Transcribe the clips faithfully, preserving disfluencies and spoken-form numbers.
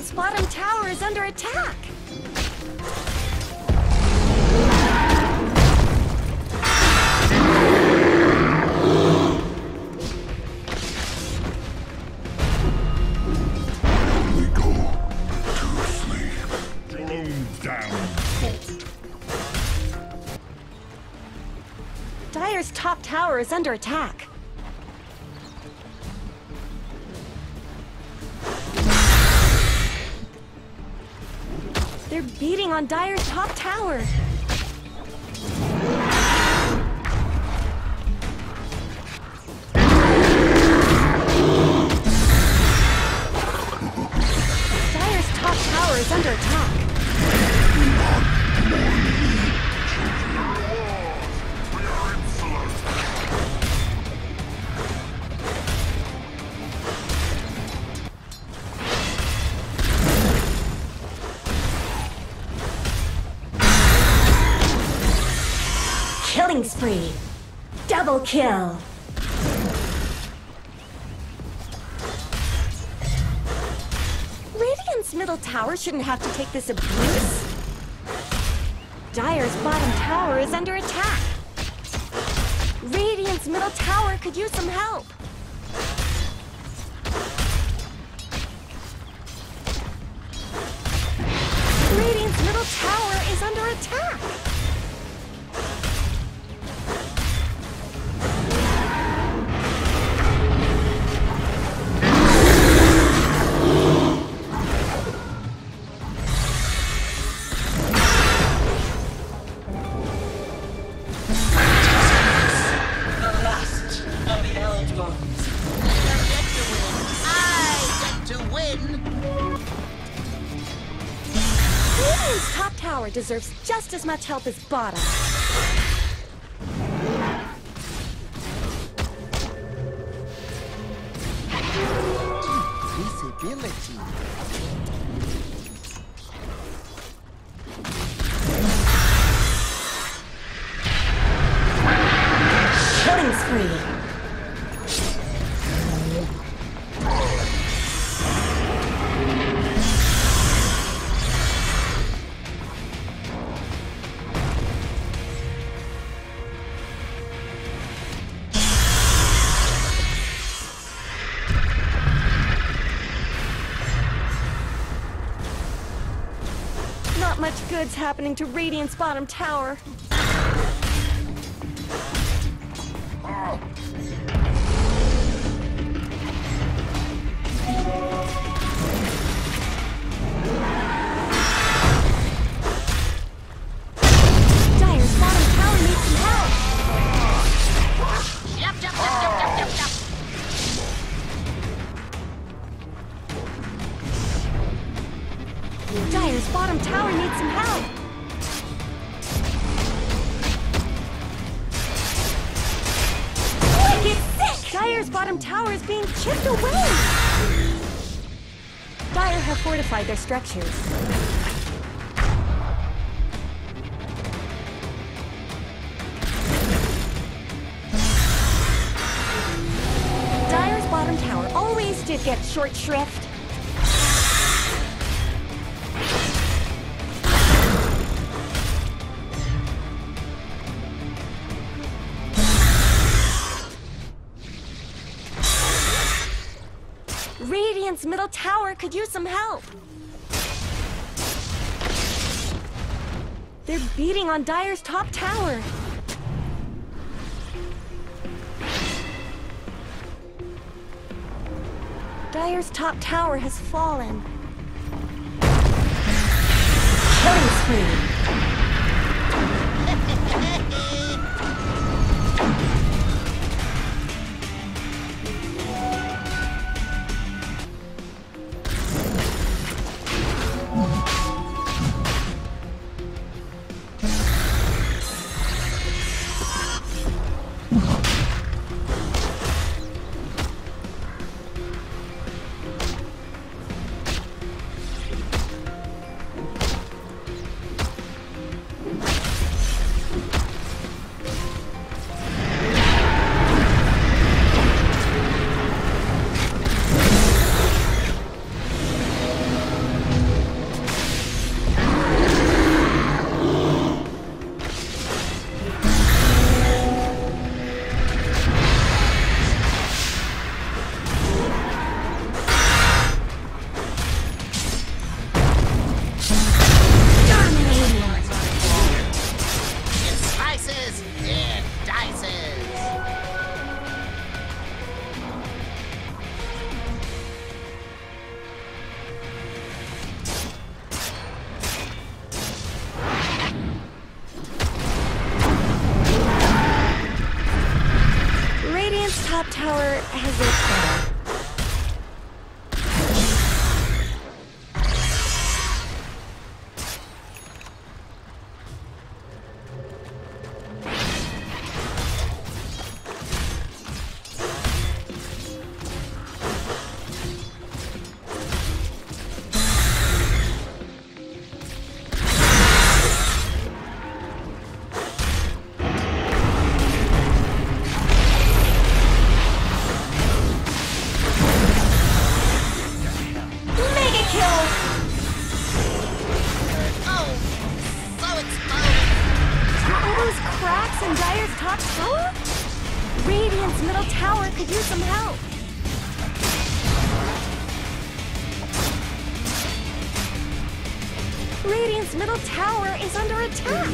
Radiant's bottom tower is under attack! We go to sleep. Blown down bolt. Dire's top tower is under attack. They're beating on Dire's top tower. Dire's top tower is under attack. Killing spree. Double kill. Radiant's middle tower shouldn't have to take this abuse. Dire's bottom tower is under attack. Radiant's middle tower could use some help. Radiant's middle tower is under attack. Radiant's top tower deserves just as much help as bottom. Visibility. Killing spree. Not much good's happening to Radiant's bottom tower. Dire's bottom tower needs some help. Yep, yep, yep, yep, yep, yep, yep. Dire's bottom tower needs some help. Wicked sick! Dire's bottom tower is being chipped away. Dire have fortified their structures. Dire's bottom tower always did get short shrift. Radiant's middle tower could use some help. They're beating on Dire's top tower. Dire's top tower has fallen. Killing spree. top tower has it better. In Dire's top tower? Radiant's middle tower could use some help. Radiant's middle tower is under attack.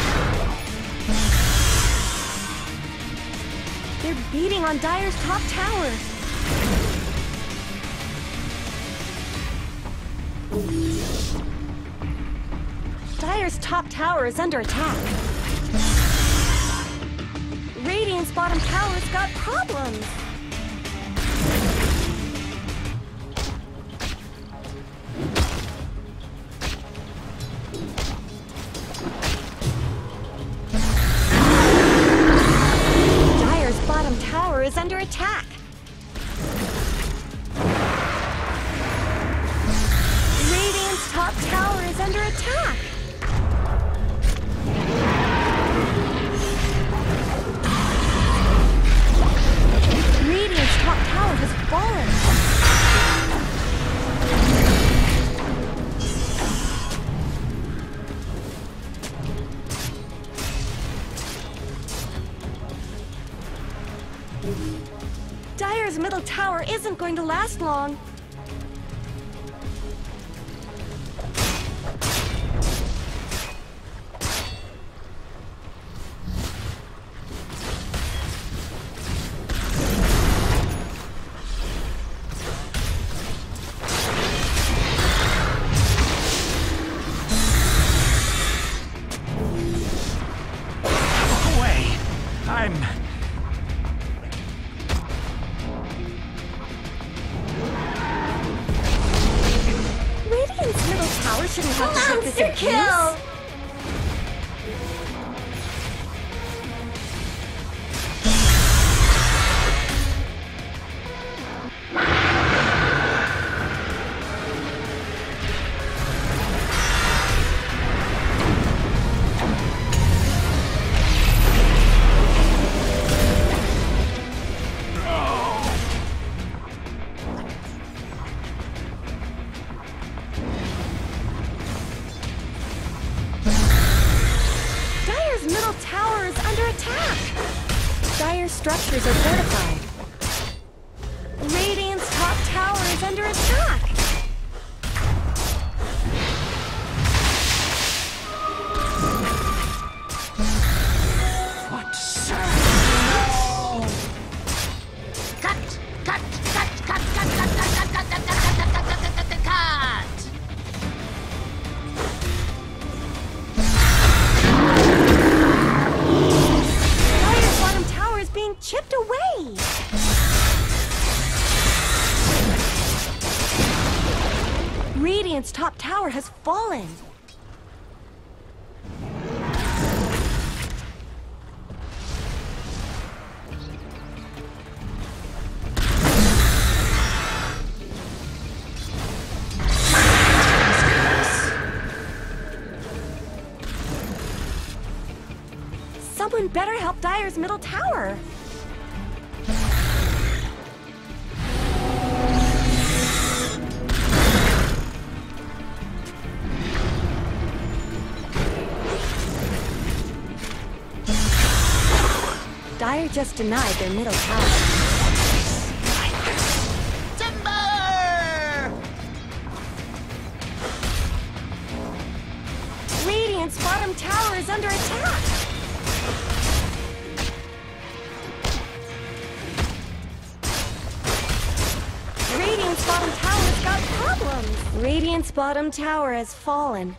They're beating on Dire's top tower. Dire's top tower is under attack. Radiant's bottom tower's got problems. Dire's bottom tower is under attack. Radiant's top tower is under attack. Radiant's top tower has fallen. Dire's middle tower isn't going to last long. I'm... Radiant's middle tower shouldn't have to take this abuse. Kill! Dire's structures are fortified. Radiant's top tower is under attack. What sound? Cut! Cut! Cut! Cut! Cut! Cut! Cut! Cut! Cut! Cut! Cut! Cut! Cut! Cut! Dire's bottom tower is being chipped away. Radiant's top tower has fallen. Someone better help Dire's middle tower. Dire just denied their middle tower. Timber! Radiant's bottom tower is under attack. Radiant's bottom tower's got problems. Radiant's bottom tower has fallen.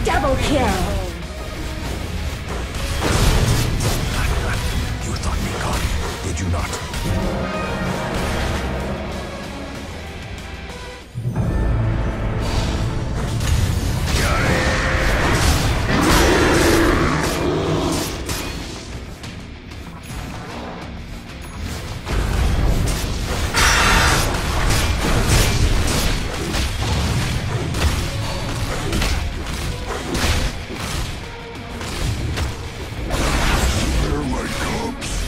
Double kill! You thought me gone, did you not? They're my cubs.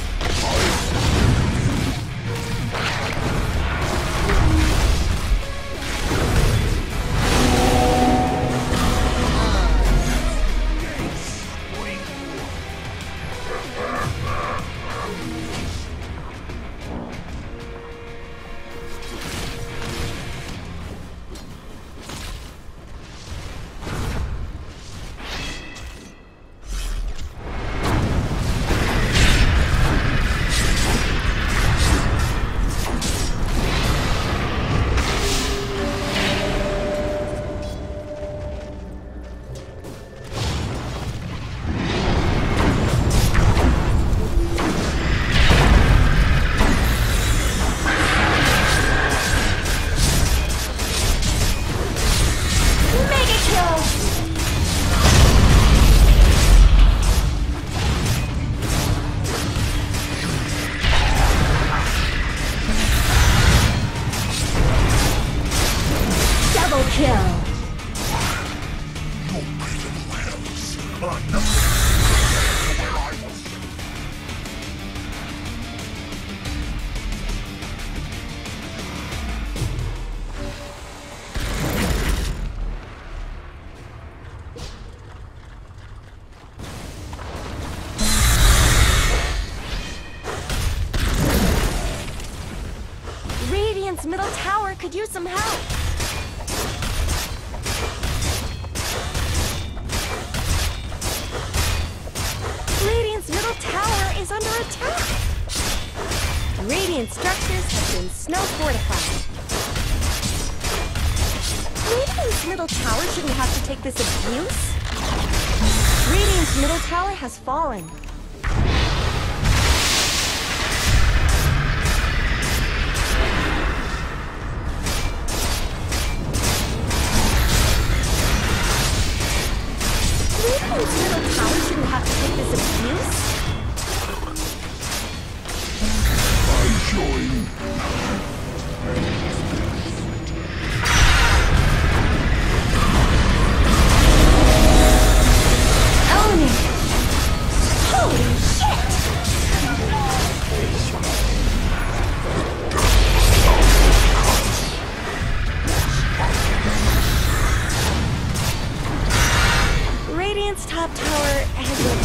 Radiant's middle tower could use some help. Radiant's middle tower is under attack. Radiant structures have been snow fortified. Radiant's middle tower shouldn't have to take this abuse. Radiant's middle tower has fallen. Radiant's middle tower shouldn't have to take this abuse. I join. Own it! Holy shit! Radiant's top tower has been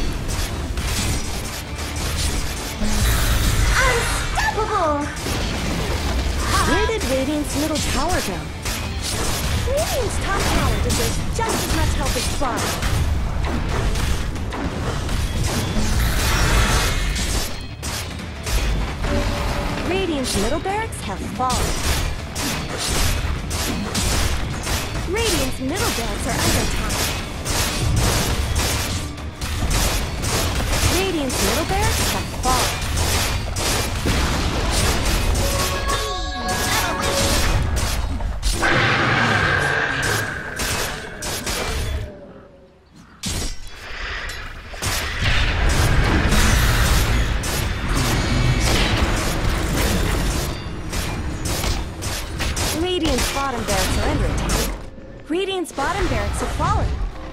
unstoppable! Where did Radiant's middle tower go? Radiant's top tower deserves just as much help as bottom. Radiant's middle barracks have fallen. Radiant's middle barracks are under attack. Radiant's middle barracks have fallen. Radiant's bottom barracks are under attack. Radiant's bottom barracks have fallen.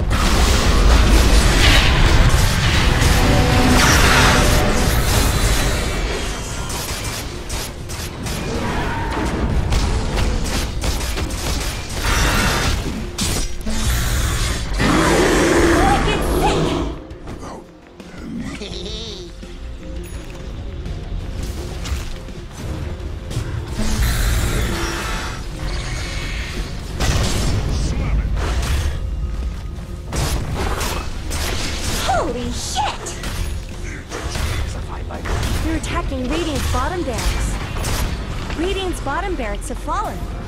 Holy shit! They're attacking Radiant's bottom barracks. Radiant's bottom barracks have fallen.